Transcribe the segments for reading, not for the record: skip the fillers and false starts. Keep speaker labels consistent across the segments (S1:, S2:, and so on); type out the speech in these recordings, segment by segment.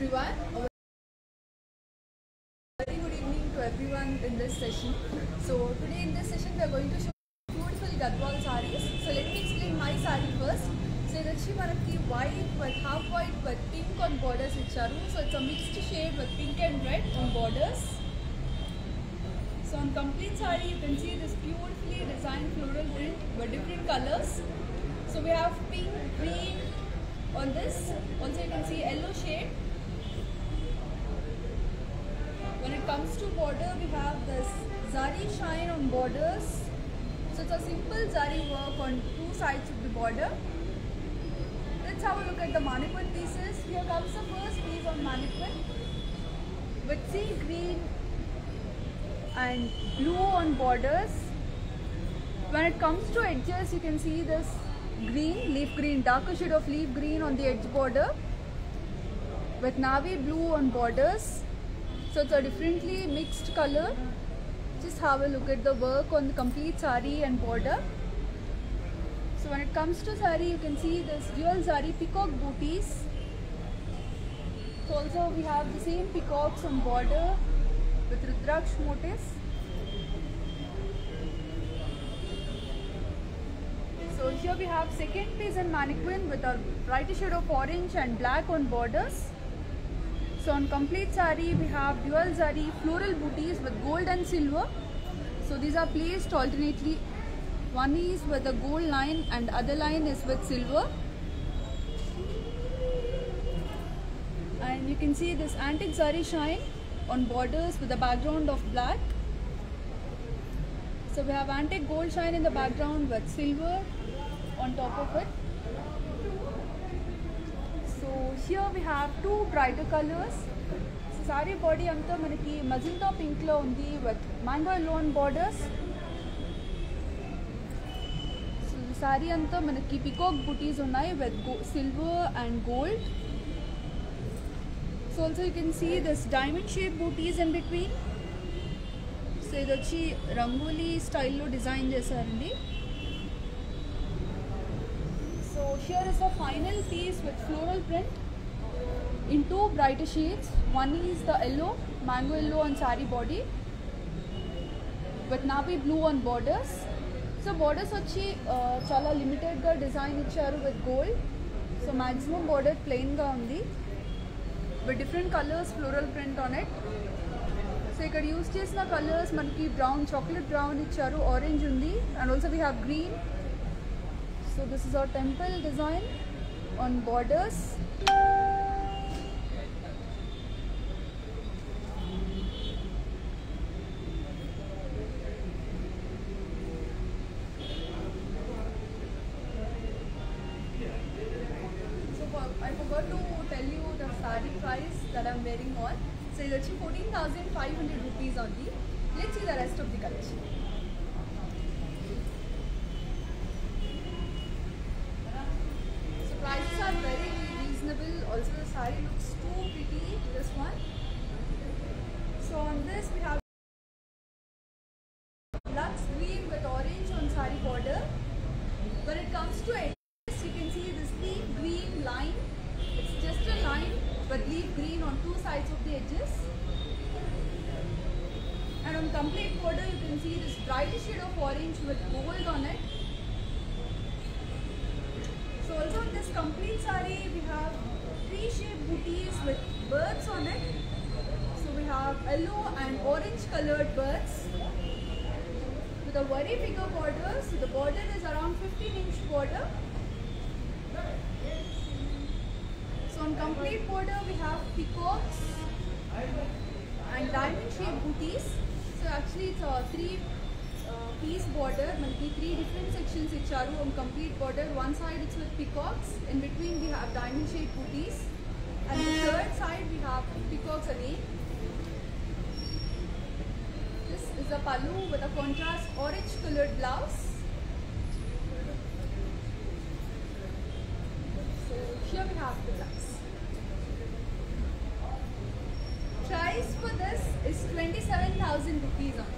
S1: everyone. A very good evening to everyone in this session. So today in this session we are going to show beautiful Gadwal sarees. So let me explain my saree first. So it's actually white with half white with pink on borders icharu. So it's a mixed shade with pink and red on borders. So on complete saree you can see this beautifully designed floral print with different colors. So we have pink, green on this. Also you can see yellow shade. When it comes to border, we have this zari shine on borders. So it's a simple zari work on two sides of the border. Let's have a look at the mannequin pieces. Here comes the first piece on mannequin with sea green and blue on borders. When it comes to edges, you can see this green, leaf green, darker shade of leaf green on the edge border with navy blue on borders. So it's a differently mixed color. Just have a look at the work on the complete saree and border. So when it comes to saree, you can see this dual zari peacock booties. So also we have the same peacocks on border with Rudraksh motifs. So here we have second piece in mannequin with a brighter shade of orange and black on borders. So on complete saree we have dual zari floral booties with gold and silver. So these are placed alternately. One is with a gold line and other line is with silver. And you can see this antique zari shine on borders with a background of black. So we have antique gold shine in the background with silver on top of it. So here we have two brighter colors. So saree body anta manaki magenta pink lo undi with mango yellow on borders. So the saree anta manaki peacock booties unnai with silver and gold. So also you can see this diamond shaped booties in between. So idochi rangoli style lo design chesarandi. So here is the final piece with floral print in two brighter shades. One is the yellow, mango yellow on saree body with navy blue on borders. So borders vachi chala limited ga design icharu with gold. So maximum border plain ga undi with different colors floral print on it. So ikkada use chesina colors manaki brown, chocolate brown icharu, orange undi, and also we have green. So this is our temple design on borders. So I forgot to tell you the saree price that I am wearing on. So it's actually 14,500 rupees only. Let's see the rest of the collection. Prices are very reasonable. Also the saree looks too pretty, this one. So on this we have lux green with orange on saree border. When it comes to edges, you can see this leaf green line. It's just a line but leaf green on two sides of the edges. And on complete border you can see this brighter shade of orange with gold on it. So also in this complete saree we have three shaped booties with birds on it. So we have yellow and orange colored birds with a very bigger border. So the border is around 15-inch border. So on complete border we have peacocks and diamond shaped booties. So actually it's a piece border, three different sections icharu on complete border. One side it's with peacocks, in between we have diamond shaped booties, and the third side we have peacocks again. This is a pallu with a contrast orange colored blouse. So here we have the blouse. Price for this is 27,000 rupees only.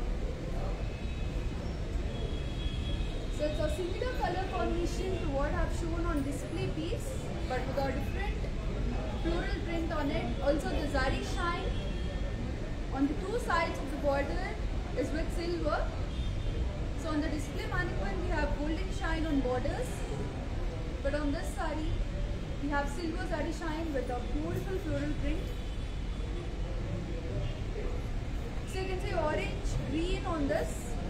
S1: So it's a similar color combination to what I've shown on display piece, but with a different floral print on it. Also the zari shine on the two sides of the border is with silver. So on the display mannequin we have golden shine on borders, but on this sari we have silver zari shine with a beautiful floral print. So you can see orange, green on this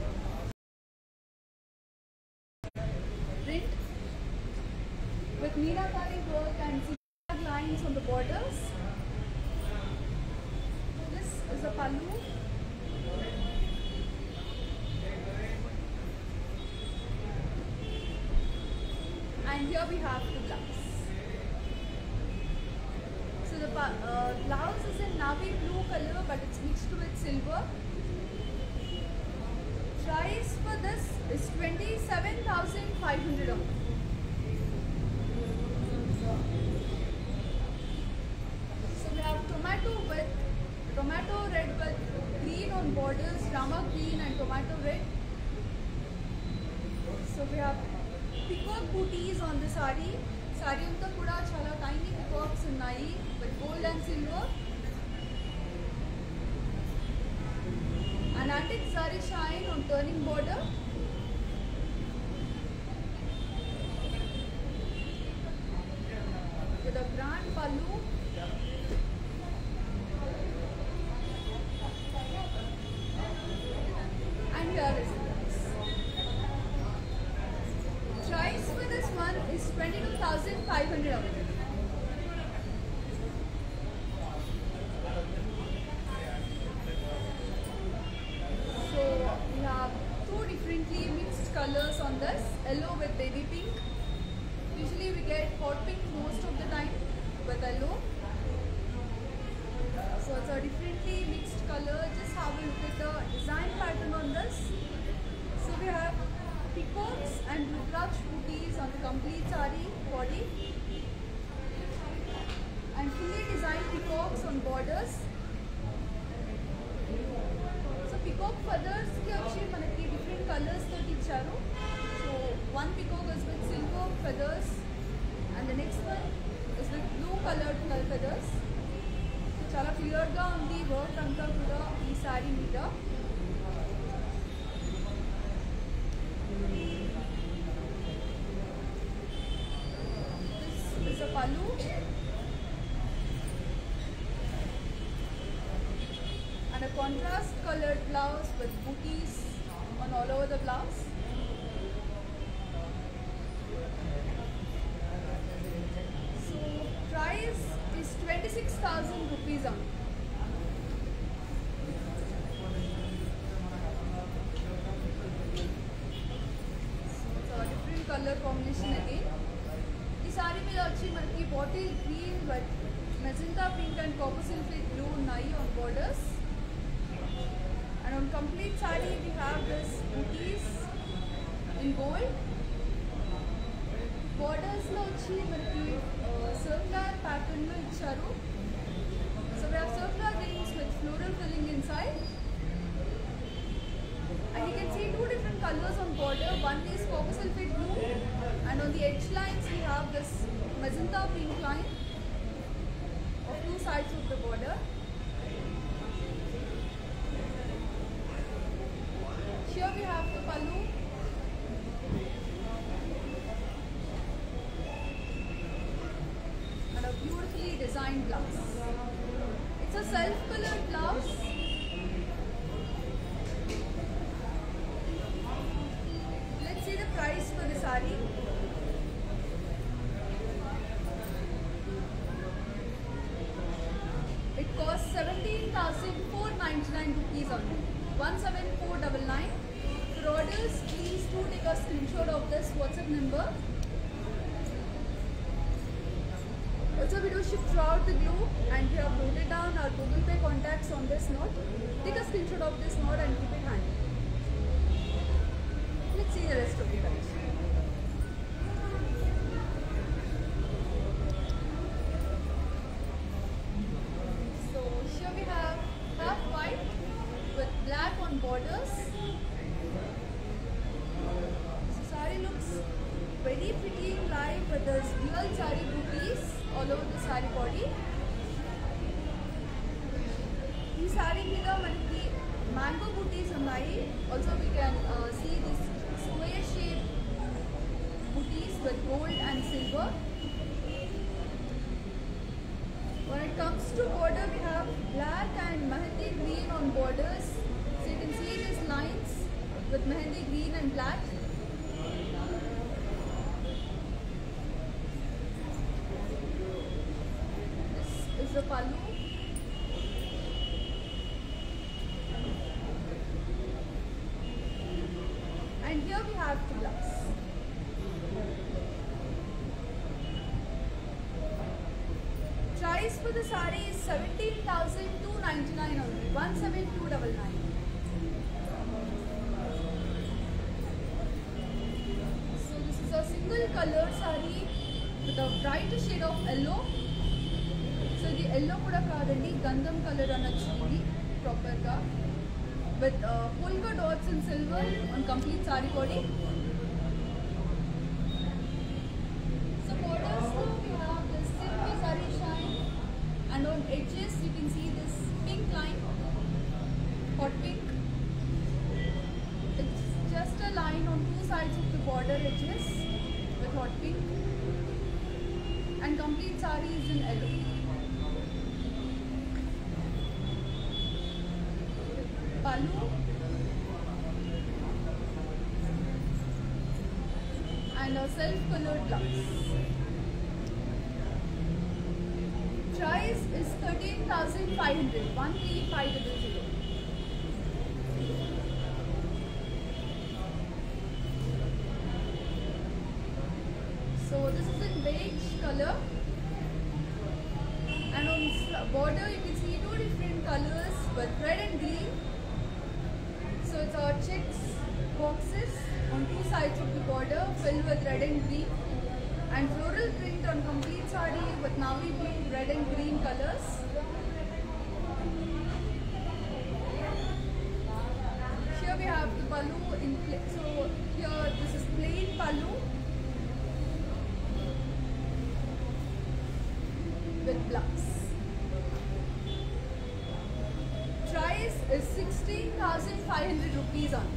S1: print with meenakari work and zigzag lines on the borders. This is a pallu. And here we have the blouse. So the blouse is in navy blue color, but it's mixed with silver. Price for this is 27,500. So we have tomato red with green on borders, rama green and tomato red. So we have peacock booties on the sari. Sari anta kuda chala tiny peacocks unnayi with gold and silver. An antique zari shine on turning border. With a grand pallu. And here is the price. Price for this one is 22,500. So we have two differently mixed colors on this, yellow with baby pink. Usually we get hot pink most of the time with yellow. So it's a differently mixed color. Just have a look at the design pattern on this. So we have peacocks and rudraksh booties on the complete sari body, and fully designed peacocks on borders. So peacock feathers ki actually manaki different colors tho icharu. So one peacock is with silver feathers and the next one is with blue colored feathers. So chala clear ga undi work anta kuda ee sari meeda. This is a pallu. And a contrast colored blouse with booties on all over the blouse. So price is 26,000 rupees on. So a different color combination again. This saree will actually manaki bottle green with magenta pink and copper sulphate blue nahi on borders. And on complete sari we have this booties in gold. Borders lo వచ్చి మనకి circular pattern lo ఇచ్చారు. So we have circular rings with floral filling inside. And you can see two different colors on border. One is copper sulphate blue, and on the edge lines we have this magenta pink line of two sides of the border. Here we have the pallu. And a beautifully designed blouse. It's a self-colored blouse. Let's see the price for the sari. It costs 17,499 rupees only. 17499. For orders, please do take a screenshot of this WhatsApp number. Also, we do ship throughout the globe, and we have noted down our Google Pay contacts on this note. Take a screenshot of this note and keep it handy. Let's see the rest of the collection. So here we have half white with black on borders. So saree looks very very pretty in life with this dual sari booties all over the sari body. This sari మీద మనకి mango booties ఉన్నాయి. Also we can see this square shape booties with gold and silver. When it comes to border, we have black and mehendi green on borders. So you can see these lines with mehendi green and black. This is the pallu. And here we have the blouse. Price for the saree is 17,299 only, 17,299. So this is a single color saree with a bright shade of yellow. So the yellow kuda kadandi, gandham color anachindi proper ga, with polka dots in silver on complete saree body. So borders too, we have this silver saree shine, and on edges you can see this pink line, hot pink. It's just a line on two sides of the border edges with hot pink, and complete saree is in yellow. Pallu and a self-colored blouse. Price is 13,500, 13,500. So this is in beige color, and on border you can see two different colors with red and green. So it's our checks boxes on two sides of the border filled with red and green, and floral print on complete saree with navy blue, red and green colors. Here we have the pallu in place. So here this is plain pallu with blouse. Price is 16,500 rupees on.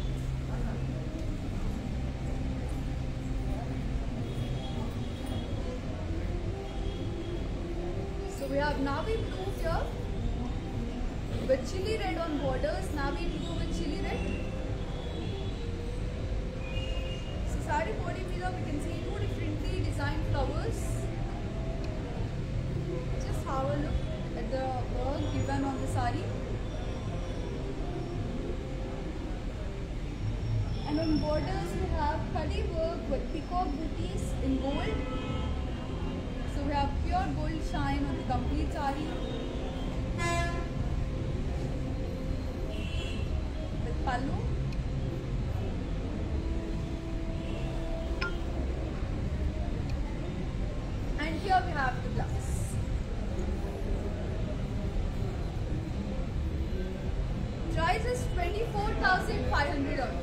S1: So we have navy blue here with chili red on borders, navy blue with chili red. So saree body మీద we can see two differently designed flowers. Just have a look at the work given on the saree. And on borders we have kadi work with peacock booties in gold. So we have pure gold shine on the complete saree with pallu. And here we have the blouse. Price is 24,500 only.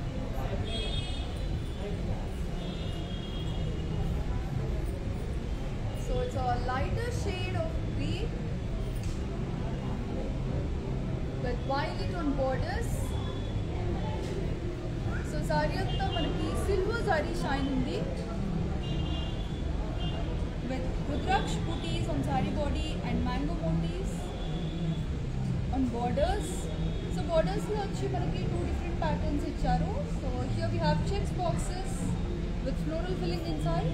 S1: So it's a lighter shade of green with violet on borders. So saree anta manaki silver saree shine undi with rudraksh booties on saree body and mango motifs on borders. So borders lo vachi manaki two different patterns icharu. So here we have checks boxes with floral filling inside.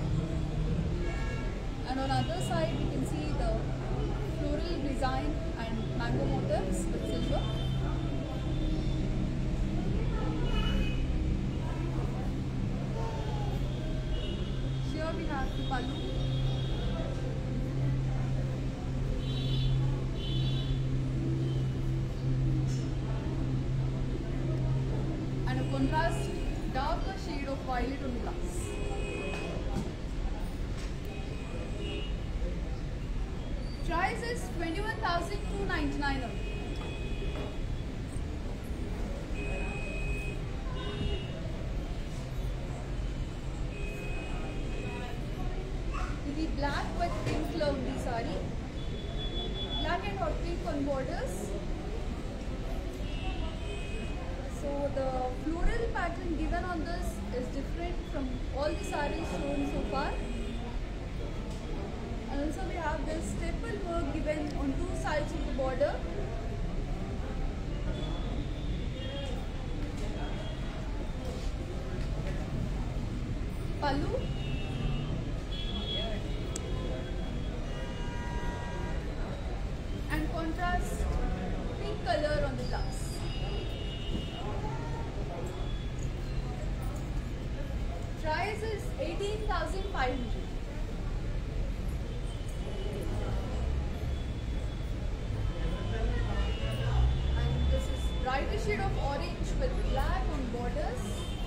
S1: And on other side we can see the floral design and mango motifs with silver. Here we have the pallu. And a contrast darker shade of violet on blouse. Price is 21,299 only. see black with pink lovely sari. Black and hot pink on borders. So the floral pattern given on this is different from all the saris shown so far. And also we have this staple work given on two sides of the border. Pallu. And contrast pink color on the blouse. Price is 18,500. And this is brighter shade of orange with black on borders.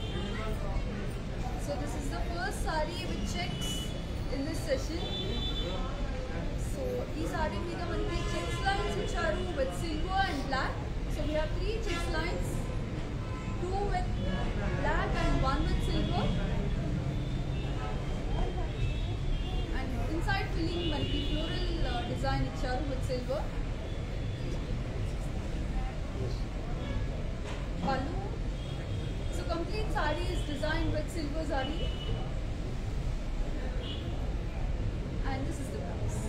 S1: So this is the first sari with checks in this session. So these sari మీద మనకి checks lines ఇచ్చారు with silver and black. So we have 3 checks lines, 2 with black and 1 with silver. And inside filling మనకి floral design ఇచ్చారు with silver. Pallu. So complete sari is designed with silver zari. And this is the blouse.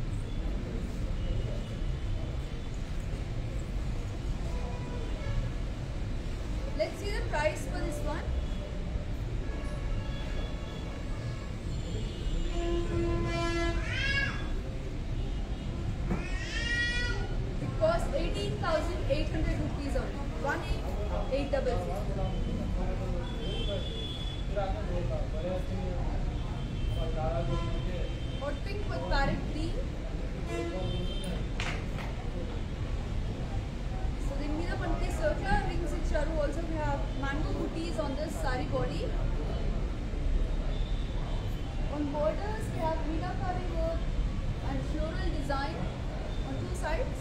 S1: Let's see the price for this one. It costs 18,800 rupees only. 18,800. Hot pink with parrot green. So then we have circular rings icharu. Also we have mango booties on this sari body. On borders we have meenakari work and floral design on two sides.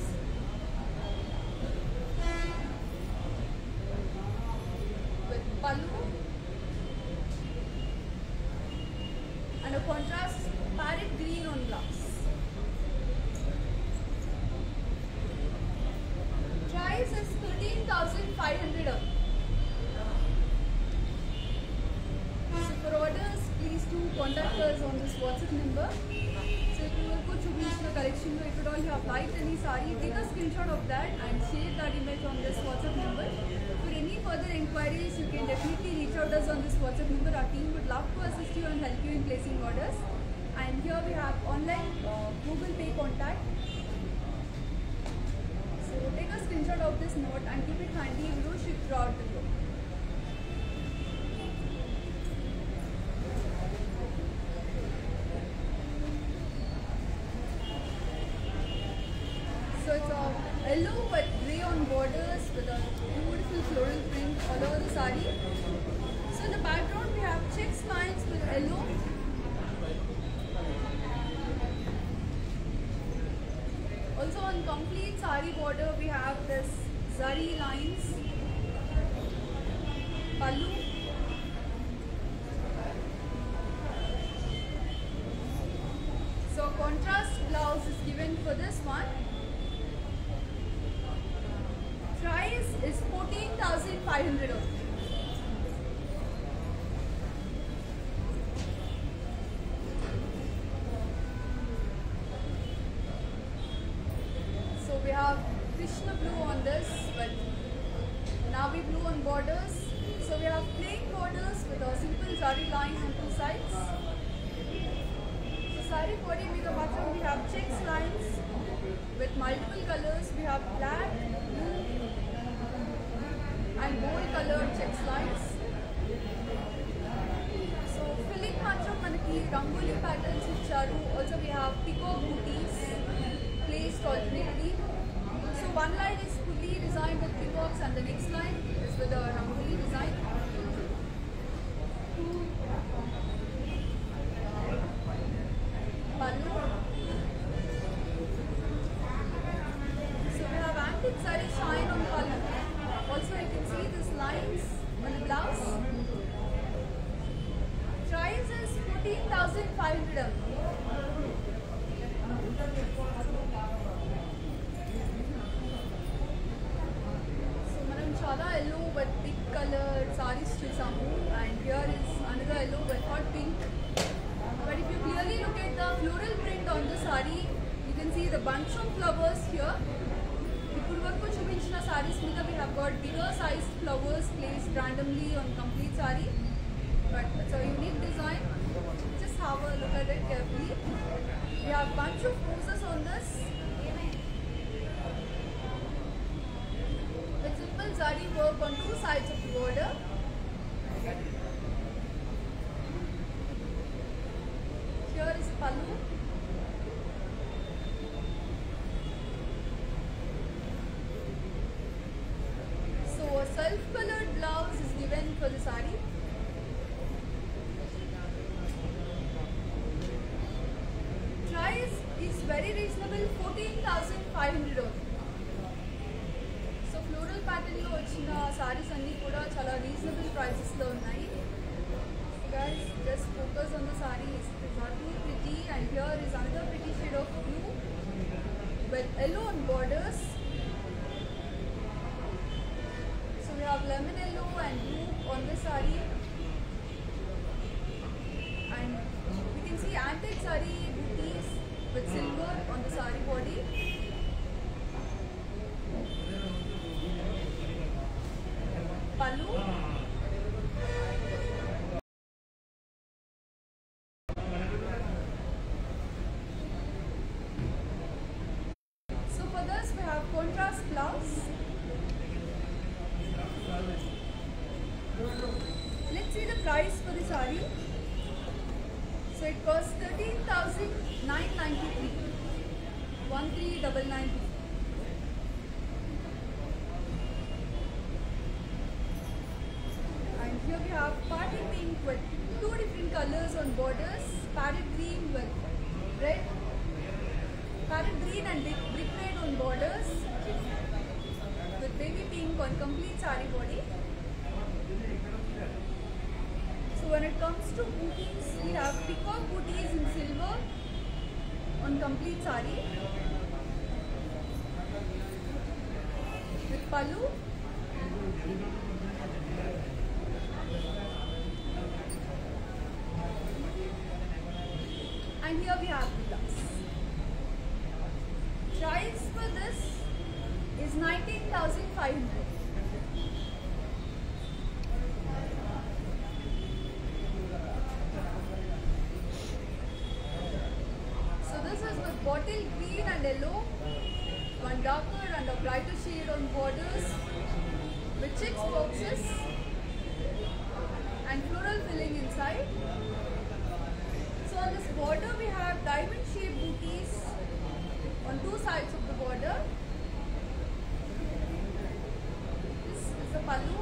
S1: With pallu and a contrast parrot green on blouse. Price is 13,500. So for orders, please do contact us on this WhatsApp number. So if you will go to the collection, if at all you have liked any sari, take a screenshot of that and share that image on this WhatsApp number. For any further inquiries, you can definitely reach out us on this WhatsApp number. Our team would love to assist you and help you in placing orders. And here we have online Google Pay contact. So take a screenshot of this note and keep it handy. We will ship throughout the globe. So it's a yellow with grey on borders with a beautiful floral print all over the sari. So in the background we have checks lines with yellow. Also on complete sari border we have this zari lines, pallu, so contrast blouse is given for this one. Price is 14,500 only. So we have Krishna blue on this with navy blue on borders. So we have plain borders with a simple zari line on two sides. So sari body with the bottom we have checks lines with multiple colors. We have black, blue and gold colored checks lines. So filling matram manaki rangoli patterns icharu. Also we have peacock booties placed alternately. So one line is fully designed with peacocks and the next line is with a rangoli design. Pallu. So we have antique zari shine on pallu. Also you can see these lines on the blouse. Price is 14,500. మనం చాలా yellow with big colored sarees చూసాము, and here is another yellow with hot pink. But if you clearly look at the floral print on the saree, you can see the bunch of flowers here. ఇప్పుడు వరకు చూపించిన sarees మీద we have got bigger sized flowers placed randomly on complete saree, but it's a unique design. Just have a look at it carefully. We have bunch of roses on this. With simple zari work on two sides of the border. Here is pallu. So a self-colored blouse is given for the sari. Price is very reasonable, 14,500 only. So floral pattern lo vachina sarees anni kuda chala reasonable prices lo unnai. Guys, just focus on the sarees. These are too pretty, and here is another pretty shade of blue with yellow on borders. So we have lemon yellow and blue on the saree, and we can see antique saree booties with silver on the saree body. Pallu. So for this we have contrast blouse. Let's see the price for the saree. So it costs 13,993. 13,993. And here we have party pink with two different colors on borders. Parrot green with red. Parrot green and brick red on borders. With baby pink on complete saree body. So when it comes to booties, we have peacock booties in silver on complete saree with pallu. And here we have the blouse. Price for this is 19,500. Bottle green and yellow, one darker and a brighter shade on borders with checks boxes and floral filling inside. So on this border we have diamond shaped booties on two sides of the border. This is the pallu.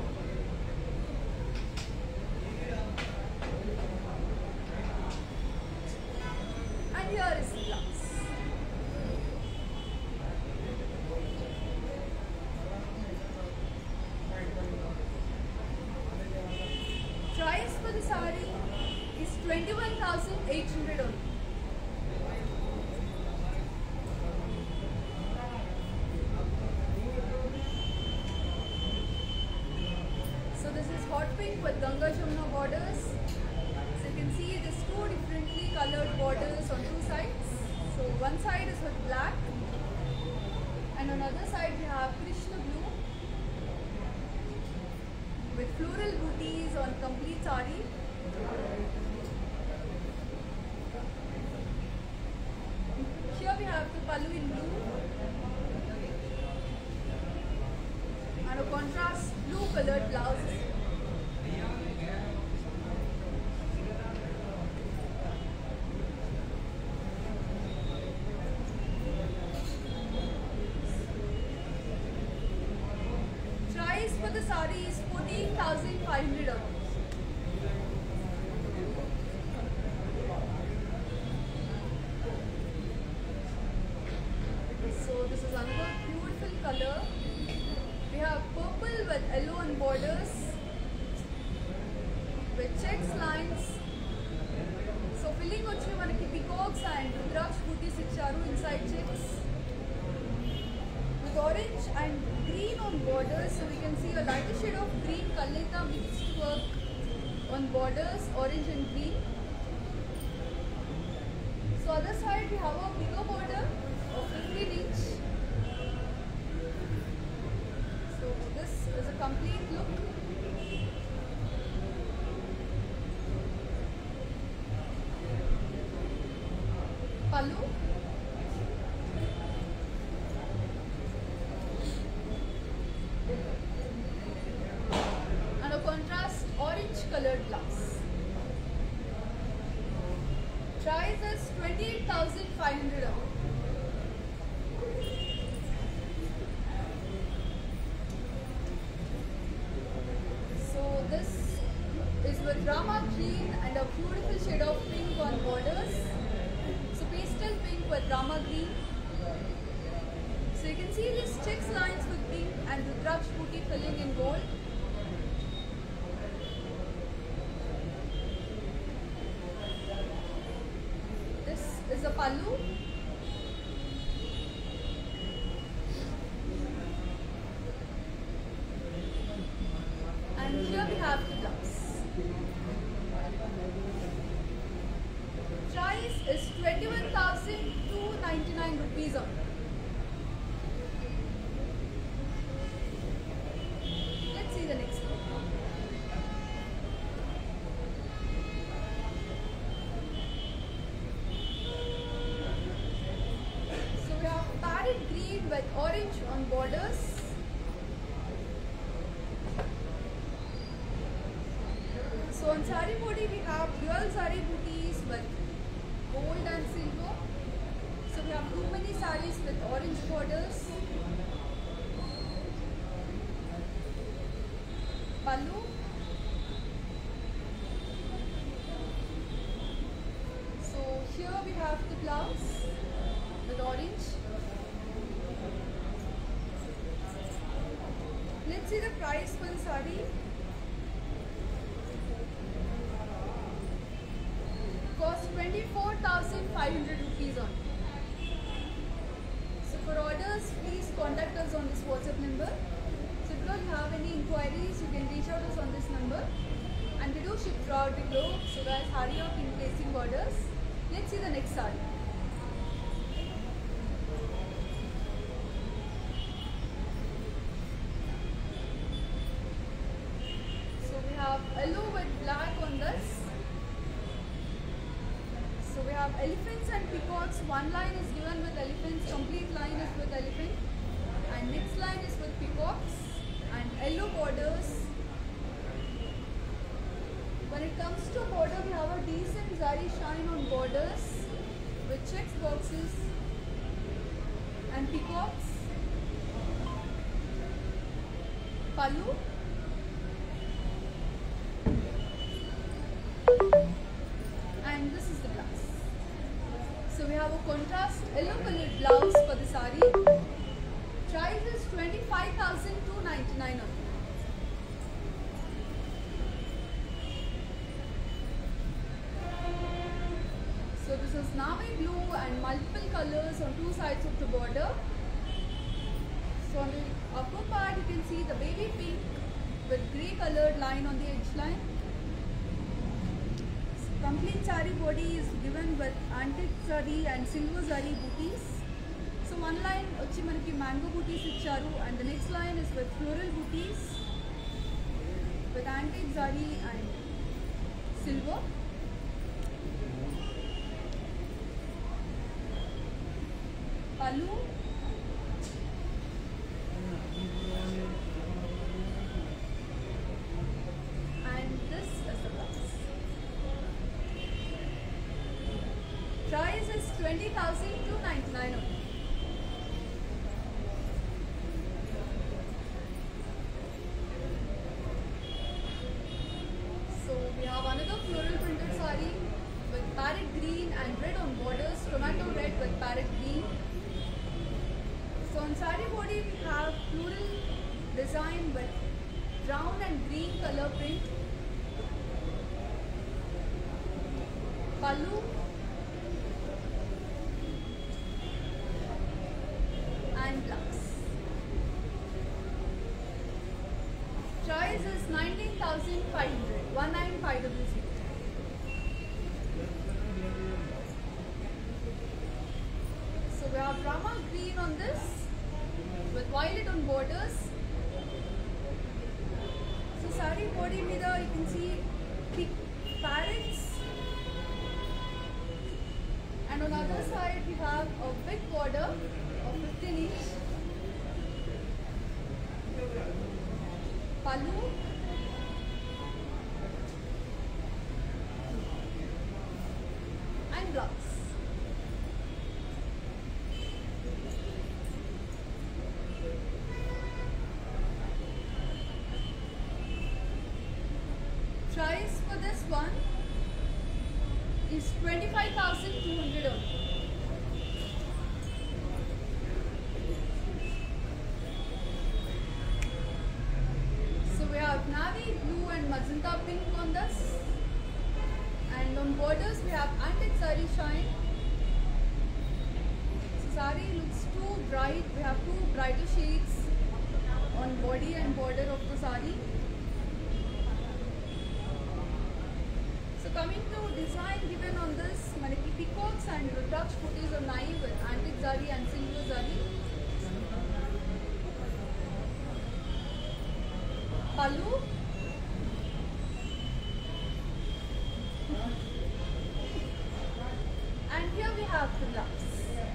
S1: And here is the blouse. Price for the saree is 21,800 only. So this is hot pink with Ganga Jamuna borders. So you can see there's two differently colored borders on two sides. So one side is with black, and on the other side we have Krishna blue with floral booties on complete saree. Here we have the pallu in blue and a contrast blue colored blouse. Price for the saree is 14,500 only. So this is another beautiful color. We have purple with yellow on borders with checks lines. So filling వచ్చి మనకి peacocks and rudraksh booties ఇచ్చారు. charu inside checks with orange and green on borders. So we can see a lighter shade of green kalita mixed work on borders, orange and green. So other side we have a bigger border of 15 inch. So this is a complete look. Pallu. And a contrast orange colored blouse. Price is 28,500. So this is with Rama green and a beautiful shade of pink on borders. So pastel pink with Rama green. So you can see these checks lines with pink and Rudraksh booty filling in gold. This is a pallu. And here we have the blouse. Price is 21,299 rupees on. Let's see the next one. So we have parrot green with orange on borders. So on sari body we have dual sari booties with gold and silver. So we have too many saris with orange borders. Pallu. So here we have the blouse with orange. Let's see the price for the sari. Cost 24,500 rupees on. So for orders, please contact us on this WhatsApp number. So if you have any inquiries, you can reach out us on this number. And we do ship throughout the globe. So guys, hurry up in placing orders. Let's see the next sari. So we have yellow with black on this. So we have elephants and peacocks. One line is given with elephants, complete line is with elephant. And next line is with peacocks and yellow borders. When it comes to border, we have a decent zari shine on borders with checks boxes and peacocks. Pallu. And this is the blouse. So we have a contrast yellow colored blouse for the sari. Price is 25,299 only. So this is navy blue and multiple colors on two sides of the border. So on the upper part you can see the baby pink with grey colored line on the edge line. Complete sari body is given with antique zari and silver zari booties. So one line వచ్చి మనకి mango booties ఇచ్చారు and the next line is with floral booties with antique zari and silver. Pallu. And this is the blouse. Price is 20,299 only. So we have another floral printed sari with parrot green and red on borders, tomato red with parrot green. So on sari body we have floral design with brown and green color print. Pallu. 19,500. 19,500. So we have Rama green on this with violet on borders. So sari body mida you can see big parrots, and on the other side we have a big border of 15 inch. Pallu and blouse. Price for this one is 25,200 only. So we have navy blue and magenta pink on this, and on borders we have antique sari shine. So sari looks too bright. We have two brighter shades on body and border of the sari. So coming to design given on this, manaki peacocks and rudraksh booties are naive with antique zari and silver zari. Pallu. And here we have the blouse.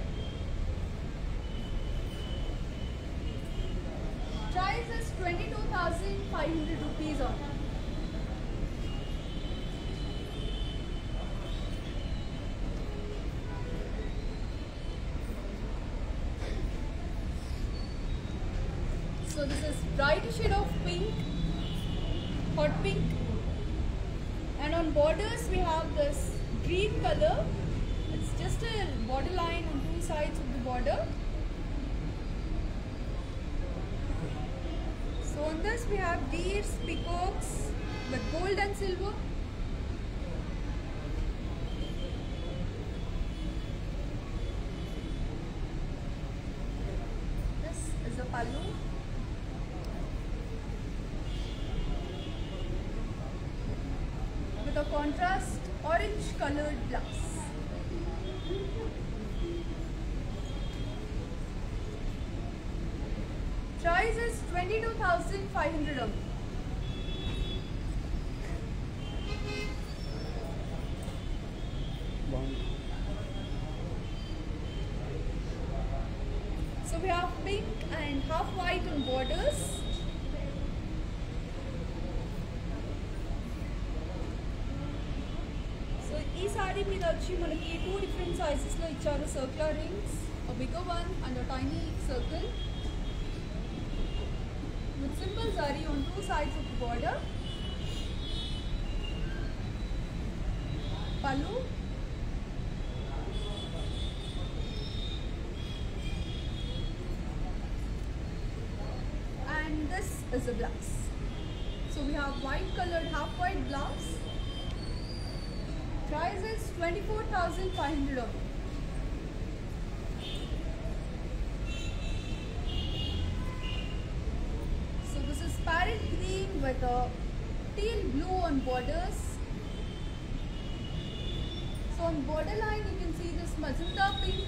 S1: Price is 22,500 rupees on it. So this is bright shade of pink, hot pink, and on borders we have this green color. It's just a border line on two sides of the border. So on this we have deers, peacocks with gold and silver. This is the pallu. With a contrast orange colored blouse. Price is 22,500 only. So we have pink and half white on borders. So ee saree meeda vachi manaki two different sizes lo icharu, circular rings, a bigger one and a tiny circle, with simple zari on two sides of the border. Pallu. And this is the blouse. So we have white colored half white blouse. Price is 24,500 only. So this is parrot green with a teal blue on borders. So on borderline you can see this magenta pink.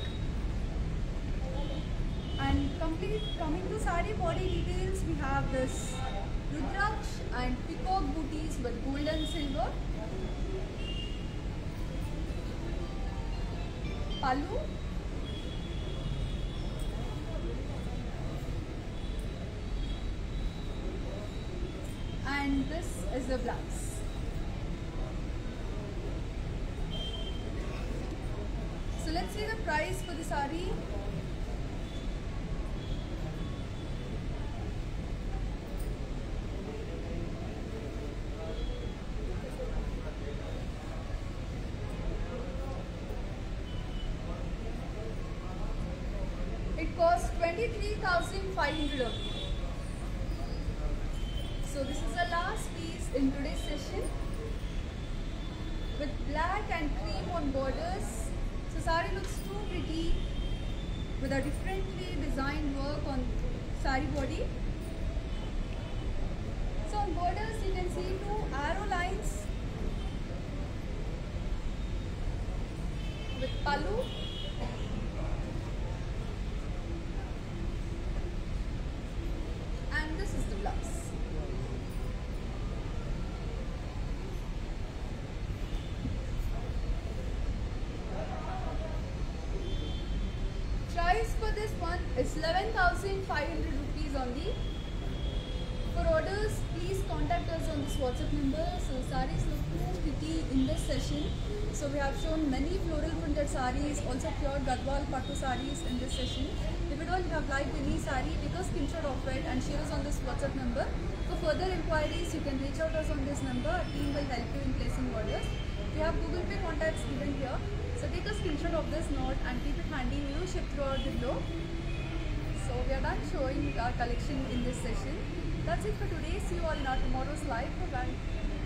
S1: And coming to sari body details, we have this rudraksh and peacock booties with gold and silver. Pallu. And this is the blouse. So let's see the price for the sari. It costs 23,500 only. So this is the last piece in today's session with black and cream on borders. So sari looks too pretty with a differently designed work on sari body. So on on borders, you can see two arrow lines with pallu. And this is the blouse. Price for this one is 11,500 rupees only. For orders, please contact us on this WhatsApp number. So sarees look too pretty in this session. So we have shown many floral printed sarees, also pure Gadwal Pattu sarees in this session. If at all you have liked any saree, take a screenshot of it and share us on this WhatsApp number. For further inquiries, you can reach out us on this number. Our team will help you in placing orders. We have Google Pay contacts given here. So take a screenshot of this note and keep it handy. We will ship throughout the globe. So we are done showing our collection in this session. That's it for today. See you all in our tomorrow's live. Bye bye.